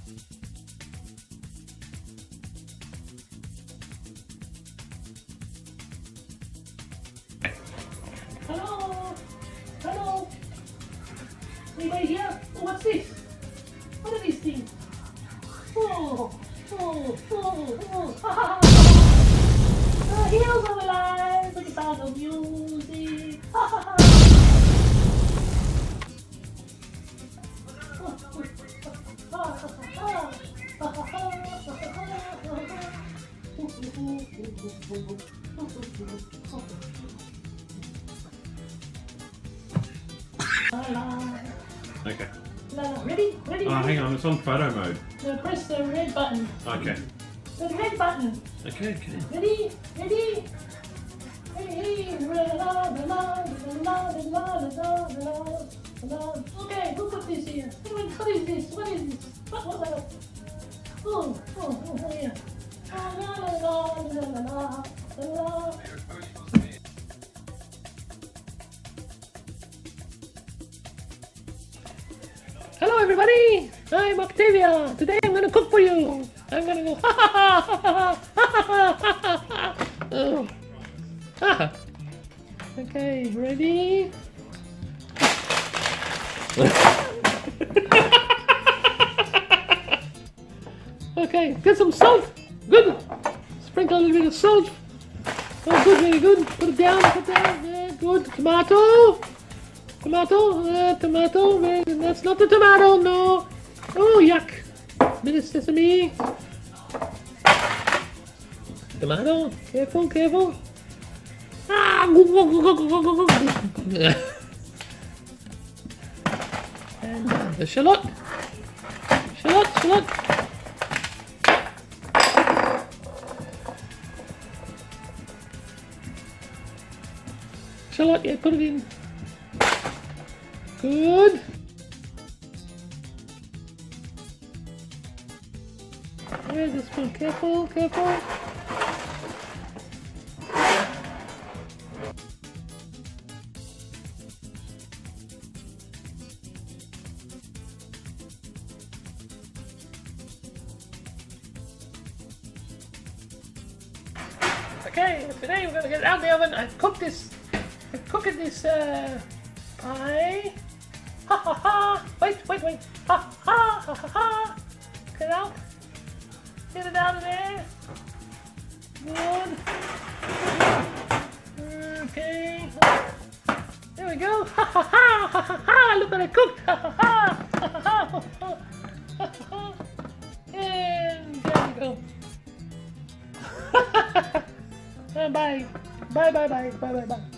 Hello? Hello? Anybody here? Oh, what's this? What are these things? Oh, oh, oh, oh, ha ha ha! The heels of alive with the sound of music! Ha ha ha! Okay. Ready? Ready? Oh, hang on, it's on photo mode. So press the red button. Okay. The red button. Okay, okay. Ready? Ready? Hey, okay, who put this here? What is this? What is this? What? Oh, yeah. Hello everybody, I'm Octavia. Today I'm gonna cook for you. I'm gonna go ha ha ha ha ha ha ha ha. Oh. Ha. Okay, ready? Okay, get some salt. Good. Sprinkle a little bit of salt. Oh, good, very good. Put it down, put it down. Yeah, good. Tomato. Tomato. That's not the tomato, no. Oh, yuck. Bit of sesame. Tomato. Careful. Ah. And the shallot. Shallot, yeah, put it in. Good. Where's the spoon? Careful. Okay, today we're gonna get it out of the oven. I've cooked this pie. Ha ha ha! Wait! Ha ha! Get out! Get it out of there! Good! Okay! There we go! Ha ha ha! Look what I cooked! Ha ha ha! And there we go! Bye!